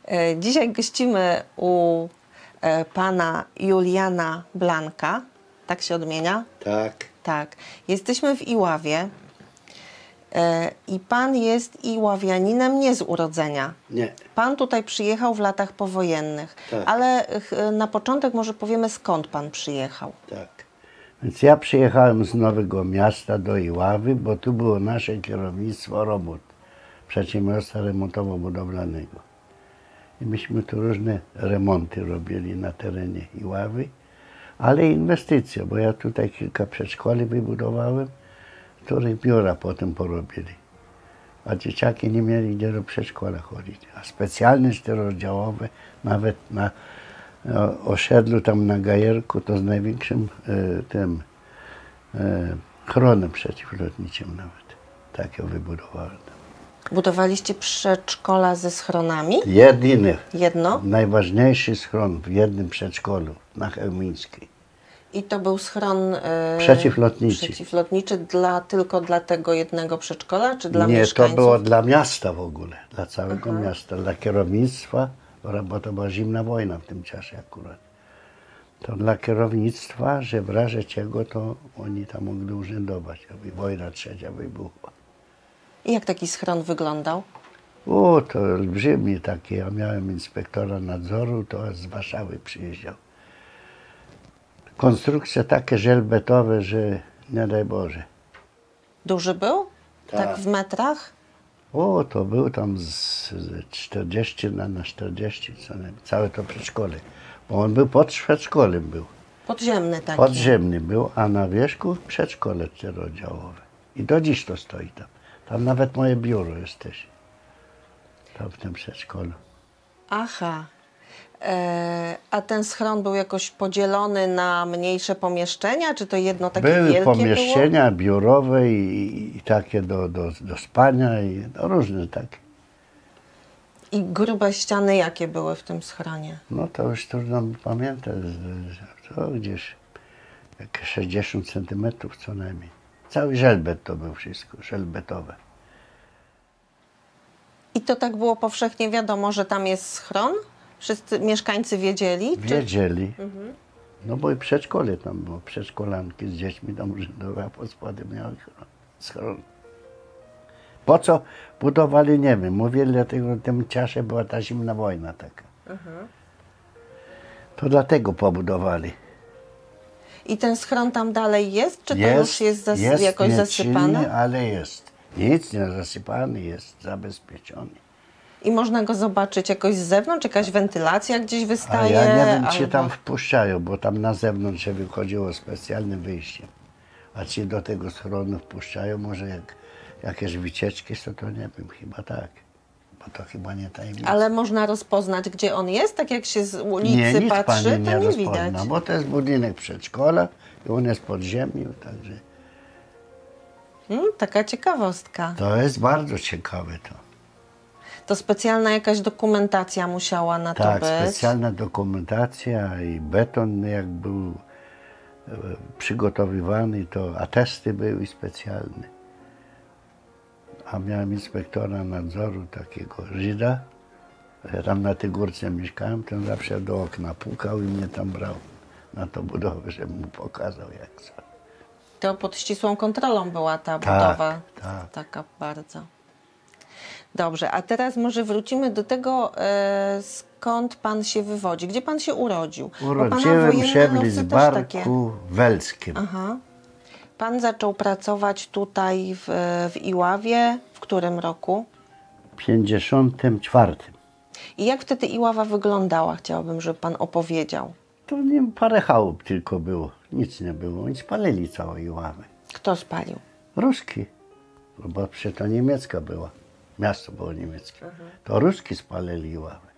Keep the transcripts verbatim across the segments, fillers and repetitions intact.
E, Dzisiaj gościmy u e, pana Juliana Blanka. Tak się odmienia? Tak. Tak. Jesteśmy w Iławie e, i pan jest iławianinem nie z urodzenia. Nie. Pan tutaj przyjechał w latach powojennych, Tak. ale ch, na początek może powiemy, skąd pan przyjechał. Tak. Więc ja przyjechałem z Nowego Miasta do Iławy, bo tu było nasze kierownictwo robót przedsiębiorstwa remontowo-budowlanego. I myśmy tu różne remonty robili na terenie Iławy, ale inwestycje, bo ja tutaj kilka przedszkoli wybudowałem, których biura potem porobili. A dzieciaki nie mieli gdzie do przedszkola chodzić. A specjalne czterorozdziałowe, nawet na no, osiedlu tam na Gajerku, to z największym e, tym e, chronem przeciwlotniczym nawet. Tak ja wybudowałem. Budowaliście przedszkola ze schronami? Jedyny, Jedno? najważniejszy schron w jednym przedszkolu na Chełmińskiej. I to był schron e, Przeciwlotniczy. przeciwlotniczy dla, tylko dla tego jednego przedszkola, czy dla Nie, mieszkańców? to było dla miasta w ogóle, dla całego Aha. miasta, dla kierownictwa, bo to była zimna wojna w tym czasie akurat. To dla kierownictwa, że w razie czego to oni tam mogli urzędować, aby wojna trzecia wybuchła. I jak taki schron wyglądał? O, to olbrzymie takie. Ja miałem inspektora nadzoru, to z Warszawy przyjeżdżał. Konstrukcje takie żelbetowe, że nie daj Boże. Duży był? Tak, Tak. w metrach? O, to był tam z, z czterdzieści na, na czterdzieści, co nie, całe to przedszkole. Bo on był pod przedszkolem był. Podziemny taki. Podziemny był, a na wierzchu przedszkole czterooddziałowe. I do dziś to stoi tam. Tam nawet moje biuro jest też. Tam w tym przedszkolu. Aha. E, a ten schron był jakoś podzielony na mniejsze pomieszczenia? Czy to jedno takie Były wielkie pomieszczenia biurowe i, i takie do, do, do spania i no, różne takie. było? I grube ściany jakie były w tym schronie? No to już trudno mi pamiętać, że- że to gdzieś jakieś sześćdziesiąt centymetrów co najmniej. Cały żelbet to był wszystko, żelbetowe. I to tak było powszechnie wiadomo, że tam jest schron? Wszyscy mieszkańcy wiedzieli? Czy... Wiedzieli, no bo i przedszkole tam było, przedszkolanki z dziećmi tam urzędowe, a pod spodem miały schron. Po co budowali, nie wiem, mówili, dlatego w tym czasie była ta zimna wojna taka. To dlatego pobudowali. I ten schron tam dalej jest? Czy to Jest, już jest, zas jest jakoś nieczynny, zasypane? ale jest. Nic nie zasypany, jest zabezpieczony. I można go zobaczyć jakoś z zewnątrz? Jakaś wentylacja gdzieś A wystaje? ja nie wiem, czy albo... tam wpuszczają, bo tam na zewnątrz się wychodziło specjalnym wyjściem. A czy do tego schronu wpuszczają, może jak jakieś wycieczki, to to nie wiem, chyba tak. Bo to chyba nie tajemnica. Ale można rozpoznać, gdzie on jest? Tak jak się z ulicy nie, nic patrzy, pani to nie nie rozpozna, widać. bo to jest budynek przedszkola i on jest pod ziemią, także Hmm, taka ciekawostka. to jest bardzo ciekawe to. To specjalna jakaś dokumentacja musiała na Tak, to być. specjalna dokumentacja i beton jak był e, przygotowywany, to atesty były specjalne. A miałem inspektora nadzoru takiego Żyda. Ja tam na tej górce mieszkałem, ten zawsze do okna pukał i mnie tam brał na to budowę, żebym mu pokazał jak co. To pod ścisłą kontrolą była ta Tak, budowa. tak. Taka bardzo. Dobrze, a teraz może wrócimy do tego, e, skąd pan się wywodzi. Gdzie pan się urodził? Bo pana Urodziłem wojenne się w losy też takie. Lidzbarku Welskim. Aha. Pan zaczął pracować tutaj w, w Iławie w którym roku? w pięćdziesiątym czwartym. I jak wtedy Iława wyglądała? Chciałabym, żeby pan opowiedział. To nie, parę chałup tylko było, nic nie było. Oni spalili całą Iławę. Kto spalił? Ruski, bo przecież to niemiecka była. Miasto było niemieckie. To Ruski spalili Iławę.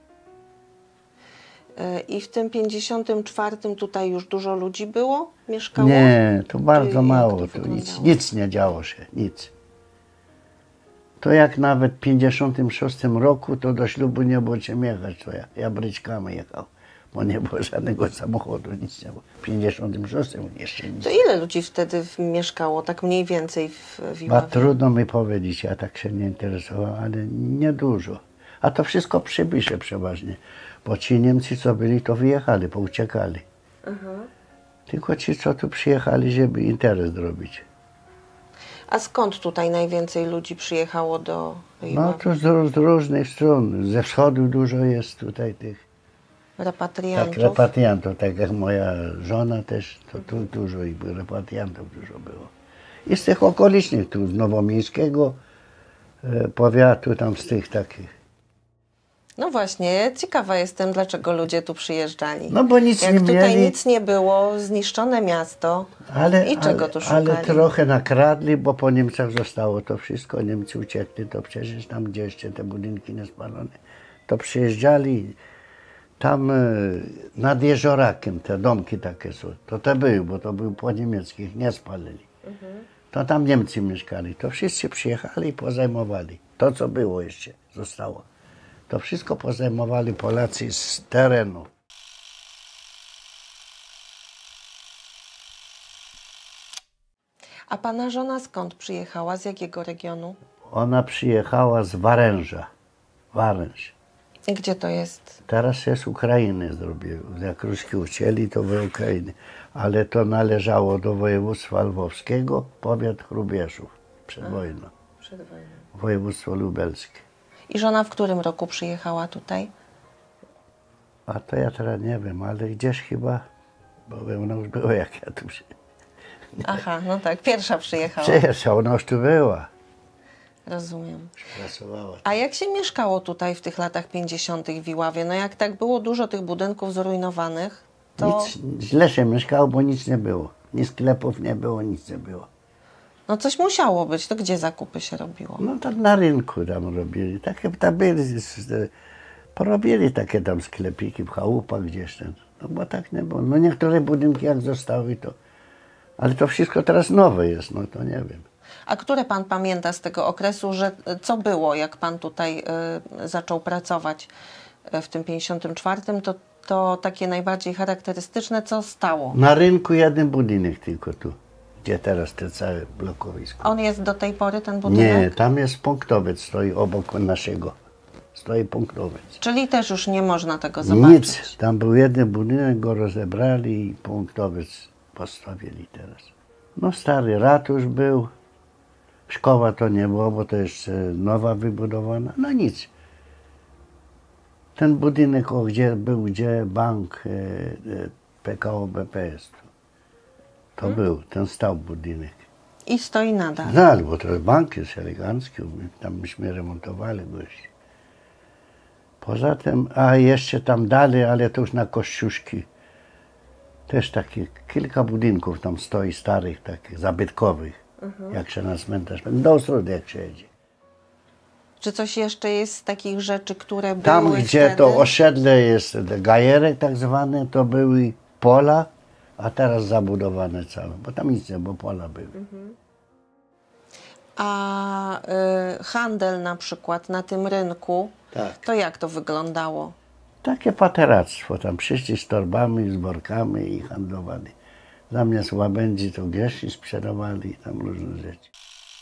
E, I w tym pięćdziesiątym czwartym tutaj już dużo ludzi było? Mieszkało? Nie, to bardzo jak mało, to to nic, wyglądało? nic nie działo się, nic. To jak nawet w pięćdziesiątym szóstym roku, to do ślubu nie było czym jechać, to ja, ja bryczkami jechał, bo nie było żadnego samochodu, nic nie było. W pięćdziesiątym szóstym jeszcze nic. To ile ludzi wtedy w- mieszkało, tak mniej więcej w, w A Iławie? trudno mi powiedzieć, ja tak się nie interesowałem, ale niedużo. A to wszystko przybysze przeważnie. Bo ci Niemcy, co byli, to wyjechali, pouciekali. Tylko ci, co tu przyjechali, żeby interes zrobić. A skąd tutaj najwięcej ludzi przyjechało do No Iławy? to z, z różnych stron. Ze wschodu dużo jest tutaj tych tak, Repatriantów? repatriantów, tak jak moja żona też, to tu dużo ich było, repatriantów dużo było. I z tych okolicznych, tu z Nowomiejskiego e, powiatu, tam z tych takich. No właśnie, ciekawa jestem, dlaczego ludzie tu przyjeżdżali. No bo nic Jak nie tutaj mieli. nic nie było, zniszczone miasto. Ale, I czego ale, tu szukali? ale trochę nakradli, bo po Niemcach zostało to wszystko. Niemcy uciekli, to przecież tam, gdzie jeszcze te budynki nie spalone, to przyjeżdżali tam e, nad Jeżorakiem, te domki takie są. To te były, bo to były po niemieckich, nie spalili. To tam Niemcy mieszkali. To wszyscy przyjechali i pozajmowali. To, co było jeszcze, zostało. To wszystko pozajmowali Polacy z terenu. A pana żona skąd przyjechała? Z jakiego regionu? Ona przyjechała z Waręża. Waręż. I gdzie to jest? Teraz jest Ukrainy zrobił. Jak Ruski ucięli, to w Ukrainy. Ale to należało do województwa lwowskiego, powiat Chrubieszów przed wojną. Przed wojną. Województwo lubelskie. I żona w którym roku przyjechała tutaj? A to ja teraz nie wiem, ale gdzieś chyba, bo ona już była jak ja tu się... Aha, no tak, pierwsza przyjechała. Przyjechała, ona już tu była. Rozumiem. Pracowała. A jak się mieszkało tutaj w tych latach pięćdziesiątych w Iławie? No jak tak było dużo tych budynków zrujnowanych, to Nic, źle się mieszkało, bo nic nie było. Ni sklepów nie było, nic nie było. no coś musiało być. To gdzie zakupy się robiło? No tam na rynku tam robili. Takie tam byli, z- z- porobili takie tam sklepiki w chałupach gdzieś tam. No bo tak nie było. No niektóre budynki jak zostały to... Ale to wszystko teraz nowe jest, no to nie wiem. A które pan pamięta z tego okresu, że co było, jak pan tutaj y, zaczął pracować y, w tym pięćdziesiątym czwartym, to, to takie najbardziej charakterystyczne, co stało? Na rynku jeden budynek tylko tu, gdzie teraz te całe blokowisko. On jest do tej pory, ten budynek? Nie, tam jest punktowiec, stoi obok naszego. Stoi punktowiec. Czyli też już nie można tego zobaczyć. Nic, tam był jeden budynek, go rozebrali i punktowiec postawili teraz. No stary ratusz był, szkoła to nie było, bo to jeszcze nowa wybudowana, no nic. Ten budynek, o, gdzie był, gdzie bank e, e, P K O B P jest, to Hmm? był, ten stał budynek. I stoi nadal. No, bo to bank jest elegancki, tam myśmy remontowali gości. Poza tym, a jeszcze tam dalej, ale to już na Kościuszki, też takie kilka budynków tam stoi starych, takich zabytkowych, jak się na cmentarz, do Ostrudy jak się jedzie. Czy coś jeszcze jest z takich rzeczy, które były Tam, gdzie wtedy? to osiedle jest, gajerek tak zwane, to były pola, a teraz zabudowane całe, bo tam nic nie, bo pola były. A y, handel na przykład na tym rynku, Tak. to jak to wyglądało? Takie pateractwo, tam przyszli z torbami, z workami i handlowali. Zamiast łabędzi to grzeszki sprzedawali i tam różne rzeczy.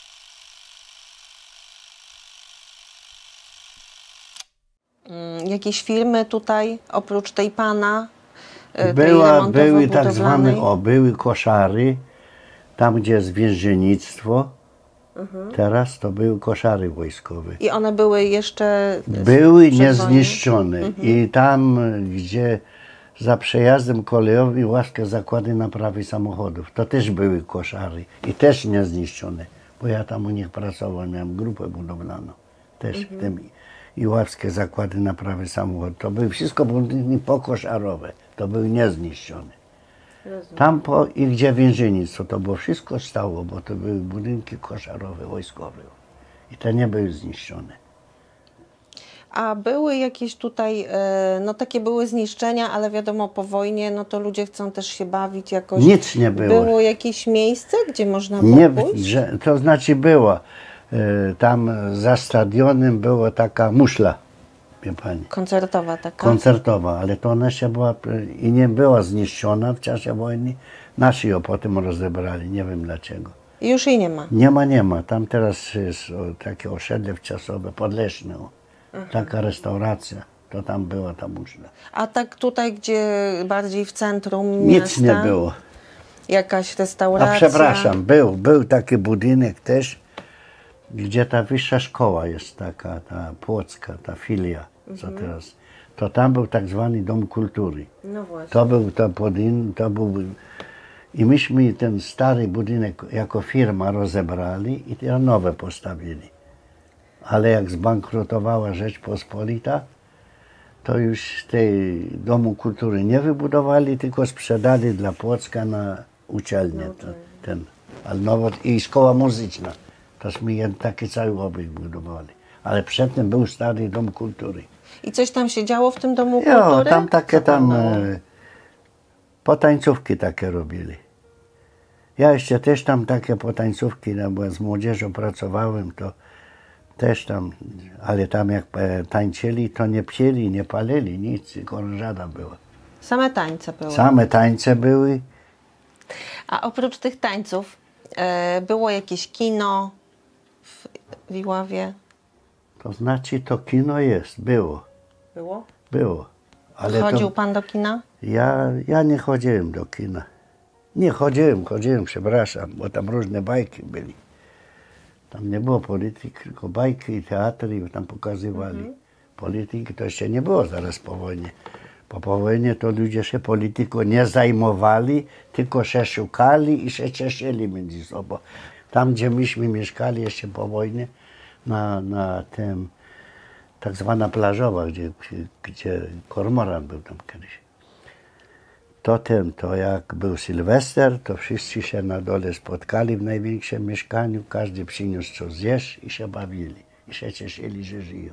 Mm, Jakieś firmy tutaj, oprócz tej pana, y, tej Była, były tak remontowo-budowlanej? zwane, o, były koszary, tam gdzie jest więziennictwo, teraz to były koszary wojskowe. I one były jeszcze... Były przed niezniszczone i tam, gdzie za przejazdem kolejowym łaskę zakłady naprawy samochodów, to też były koszary i też niezniszczone, bo ja tam u nich pracowałem, miałem grupę budowlaną też w tym i ławskie zakłady naprawy samochodów. To były wszystko budynki pokoszarowe, to były niezniszczone. Tam po, i gdzie więziennictwo, to było wszystko stało, bo to były budynki koszarowe, wojskowe i te nie były zniszczone. A były jakieś tutaj, e, no takie były zniszczenia, ale wiadomo po wojnie, no to ludzie chcą też się bawić jakoś. Nic nie było. Było jakieś miejsce, gdzie można było Nie, pójść? że, to znaczy była, e, tam za stadionem była taka muszla, wie pani, Koncertowa taka. koncertowa, ale to ona się była e, i nie była zniszczona w czasie wojny. Nasi ją potem rozebrali, nie wiem dlaczego. I już jej nie ma. Nie ma, nie ma. Tam teraz jest o, takie osiedle wczasowe, podleśne. o. taka restauracja, to tam była ta muszla. A tak tutaj, gdzie bardziej w centrum Nic miasta? nie było. Jakaś restauracja? A przepraszam, był, był taki budynek też, gdzie ta wyższa szkoła jest taka, ta płocka, ta filia, co teraz. To tam był tak zwany Dom Kultury. No właśnie. To był to budynek, to był... I myśmy ten stary budynek jako firma rozebrali i te nowe postawili. Ale jak zbankrutowała Rzeczpospolita, to już tej Domu Kultury nie wybudowali, tylko sprzedali dla Płocka na uczelnię. No ten, ten, ale nowo, i szkoła muzyczna. Tośmy taki cały obiekt budowali. Ale przedtem był stary Dom Kultury. I coś tam się działo w tym Domu Jo, Kultury? tam takie Co tam tam było? e, potańcówki takie robili. Ja jeszcze też tam takie potańcówki, no, bo z młodzieżą pracowałem, to też tam, ale tam jak e, tańczyli, to nie pili, nie palili, nic, tylko orężada była. Same tańce były. Same tańce były. A oprócz tych tańców e, było jakieś kino w, w Iławie? To znaczy to kino jest, było, Było? było. Ale Chodził to, pan do kina? ja, ja nie chodziłem do kina. Nie chodziłem, chodziłem, przepraszam, bo tam różne bajki byli. Tam nie było polityki, tylko bajki i teatry tam pokazywali. Mhm. Polityki to jeszcze nie było zaraz po wojnie. Po, po wojnie to ludzie się polityką nie zajmowali, tylko się szukali i się cieszyli między sobą. Tam, gdzie myśmy mieszkali jeszcze po wojnie, na, na tym, tak zwana plażowa, gdzie, gdzie kormoran był tam kiedyś. To ten, to jak był Sylwester, to wszyscy się na dole spotkali w największym mieszkaniu, każdy przyniósł co zjeść i się bawili. I się cieszyli, że żyją.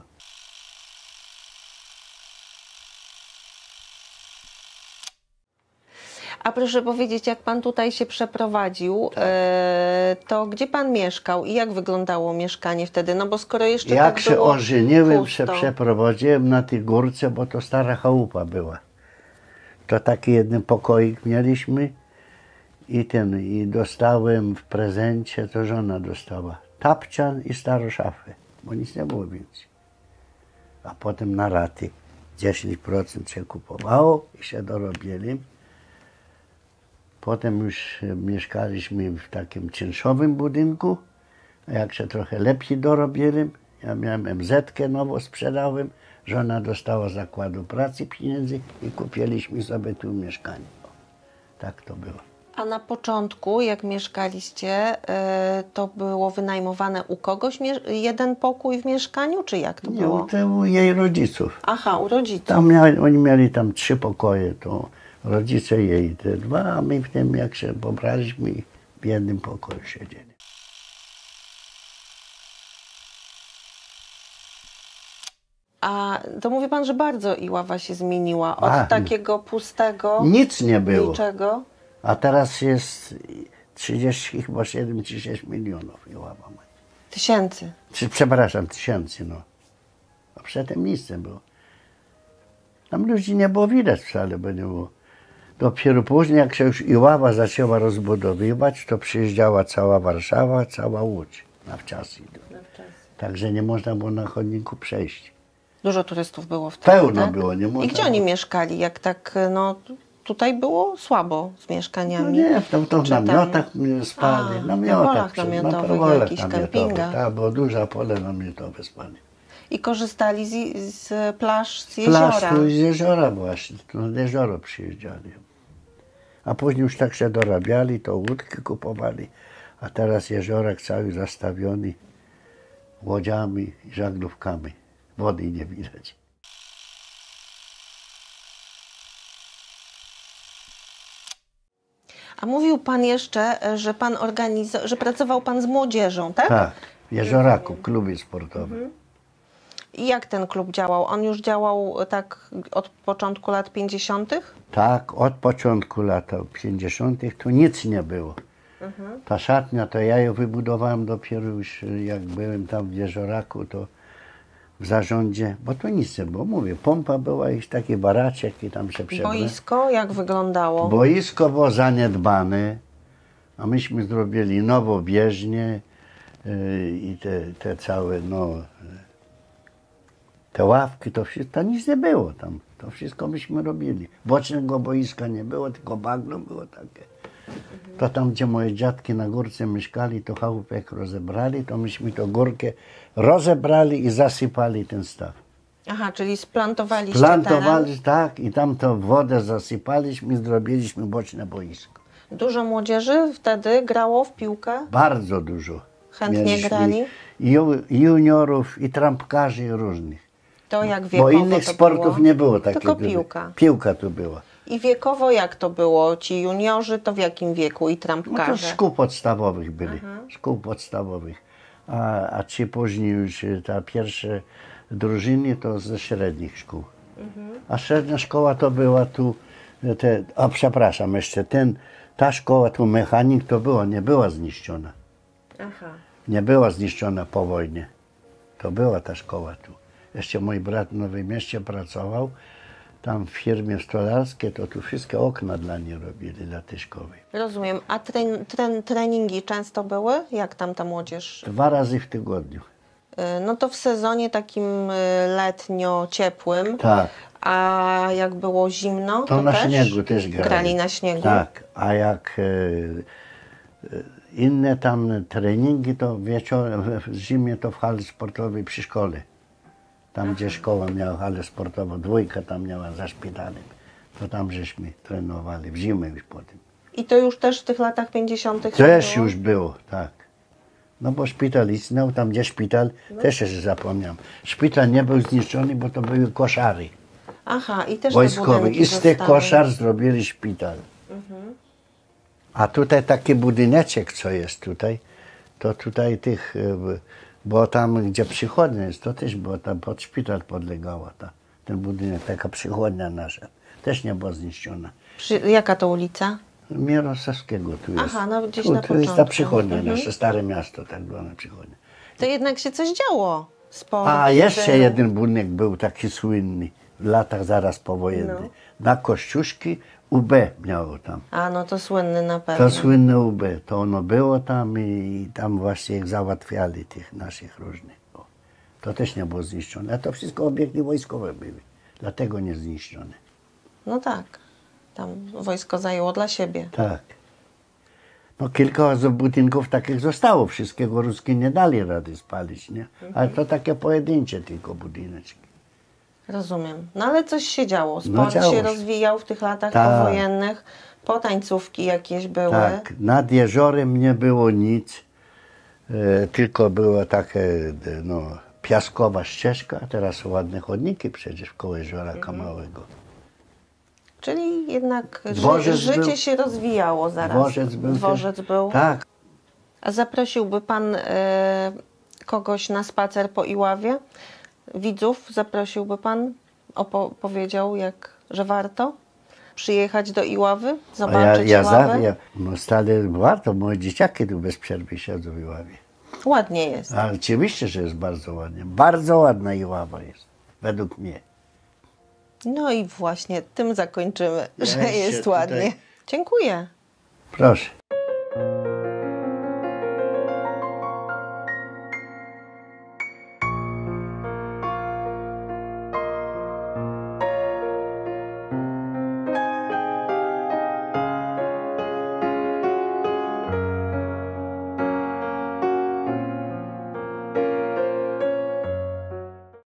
A proszę powiedzieć, jak pan tutaj się przeprowadził, e, to gdzie pan mieszkał i jak wyglądało mieszkanie wtedy? No bo skoro jeszcze Jak tak się było ożeniłem, się pusto. przeprowadziłem na tej górce, bo to stara chałupa była. To taki jeden pokoik mieliśmy i ten, i dostałem w prezencie, to żona dostała, tapczan i starą szafę, bo nic nie było więcej. A potem na raty dziesięć procent się kupowało i się dorobili. Potem już mieszkaliśmy w takim czynszowym budynku, a jak się trochę lepiej dorobiłem, ja miałem em zetkę nowo sprzedałem, żona dostała zakładu pracy pieniędzy i kupiliśmy sobie tu mieszkanie. O, tak to było. A na początku, jak mieszkaliście, e, to było wynajmowane u kogoś mie- jeden pokój w mieszkaniu, czy jak to Nie, było? to u jej rodziców. Aha, u rodziców. Tam mieli, oni mieli tam trzy pokoje, to rodzice jej te dwa, a my w tym jak się pobraliśmy w jednym pokoju siedzieli. A to mówi pan, że bardzo Iława się zmieniła. Od A, takiego pustego, Nic nie było. niczego. A teraz jest trzydzieści, chyba siedem czy sześć milionów Iława ma. Tysięcy. Czy, przepraszam, tysięcy, no. A przedtem nic nie było. Tam ludzi nie było widać wcale, bo nie było. Dopiero później, jak się już Iława zaczęła rozbudowywać, to przyjeżdżała cała Warszawa, cała Łódź na wczasy. Także nie można było na chodniku przejść. Dużo turystów było wtedy, Pełno tak? było, nie można I gdzie oni było. mieszkali? Jak tak, no tutaj było słabo z No mieszkaniami. nie, to, to w Czy tam- namiotach spali. A, na na namiotach, polach przy- namiotowych, na polach jakichś namiotowych. kempingach. Tak, było duże pole namiotowe spali. I korzystali z, z plaż, z Plaż jeziora. tu z jeziora właśnie, to na jezioro przyjeżdżali. A później już tak się dorabiali, to łódki kupowali, a teraz jeziorek cały zastawiony łodziami i żaglówkami. Wody nie widać. A mówił pan jeszcze, że pan organizo- że pracował pan z młodzieżą, tak? Tak, w Jezioraku, w klubie sportowym. I jak ten klub działał? On już działał tak od początku lat pięćdziesiątych? Tak, od początku lat pięćdziesiątych tu nic nie było. Ta szatnia to ja ją wybudowałem dopiero już jak byłem tam w Jezioraku, to w zarządzie, bo tu nic nie było. Mówię, pompa była i taki baraczek i tam się przebrałem. Boisko jak wyglądało? Boisko było zaniedbane, a myśmy zrobili nowo bieżnię yy, i te, te całe, no, Te ławki, to wszystko, to nic nie było tam. To wszystko myśmy robili. Bocznego boiska nie było, tylko bagno było takie. To tam, gdzie moje dziadki na górce mieszkali, to chałupę jak rozebrali, to myśmy to górkę rozebrali i zasypali ten staw. Aha, czyli splantowaliście Plantowali, teren. tak, i tam to wodę zasypaliśmy, zrobiliśmy boczne boisko. Dużo młodzieży wtedy grało w piłkę? Bardzo dużo. Chętnie Mieliśmy grali? I ju- juniorów, i trampkarzy, i różnych. To jak Bo wiekowo innych to sportów było? nie było takiego. Tylko piłka. Piłka tu była. I wiekowo jak to było? Ci juniorzy to w jakim wieku i No to z trampkarze? szkół podstawowych byli. Szkół podstawowych. A, a ci później już y, ta pierwsze drużyny to ze średnich szkół. A średnia szkoła to była tu, y, te, o przepraszam, jeszcze ten, ta szkoła tu mechanik to była, nie była zniszczona. Aha. Nie była zniszczona po wojnie. To była ta szkoła tu. Jeszcze mój brat w Nowym Mieście pracował, tam w firmie stolarskiej, to tu wszystkie okna dla niej robili, dla tej szkoły. Rozumiem. A tren, tren, treningi często były? Jak tam ta młodzież? Dwa razy w tygodniu. Y, No to w sezonie takim y, letnio-ciepłym. Tak. A jak było zimno, to, To na też? śniegu też grali. Grali na śniegu? Tak, a jak e, e, inne tam treningi, to wieczorem, w zimie to w hali sportowej przy szkole. Tam, gdzie szkoła miała halę sportową, dwójka tam miała za szpitalem. To tam żeśmy trenowali, w zimę już potem. I to już też w tych latach pięćdziesiątych Też było? już było, tak. No bo szpital istniał, tam gdzie szpital, też jeszcze zapomniałem. Szpital nie był zniszczony, bo to były koszary Aha, i też te wojskowe. budynki I z tych zostały. koszar zrobili szpital. A tutaj taki budyneczek, co jest tutaj, to tutaj tych, e, bo tam gdzie przychodnia jest, to też było tam pod szpital podlegała ta, ten budynek, taka przychodnia nasza. Też nie była zniszczona. Przy, jaka to ulica? Mirosławskiego tu jest. Aha, no gdzieś tu, na tu jest ta początku. przychodnia, Mhm. nasze stare miasto, tak zwane przychodnia. To jednak się coś działo. Sport, A jeszcze był. jeden budynek był taki słynny, w latach zaraz powojennych. No. Na Kościuszki U B miało tam. A no to słynny na pewno. To słynne U B, to ono było tam i tam właśnie ich załatwiali tych naszych różnych. O. To też nie było zniszczone, a to wszystko obiekty wojskowe były, dlatego nie zniszczone. No tak. Tam wojsko zajęło dla siebie. Tak. No kilka z budynków takich zostało, wszystkiego Ruskie nie dali rady spalić, nie? Ale to takie pojedyncze tylko budyneczki. Rozumiem. No ale coś się działo. Sport No, działo się się. rozwijał w tych latach Tak. powojennych. Potańcówki jakieś były. Tak, nad jeziorem nie było nic, e, tylko była taka e, no, piaskowa ścieżka, a teraz są ładne chodniki przecież koło jeziora Kamałego. Czyli jednak ży, Dworzec życie był. się rozwijało zaraz. Dworzec był. Dworzec też. był. Tak, A zaprosiłby pan e, kogoś na spacer po Iławie? Widzów zaprosiłby pan? Opowiedział, jak, że warto przyjechać do Iławy? a ja, Zobaczyć ja, za, Iławę? ja no stale warto, moje dzieciaki tu bez przerwy siedzą w Iławie. Ładnie jest. A oczywiście, że jest bardzo ładnie, bardzo ładna Iława jest, według mnie. No i właśnie tym zakończymy, że Weźcie jest tutaj. ładnie. Dziękuję. Proszę.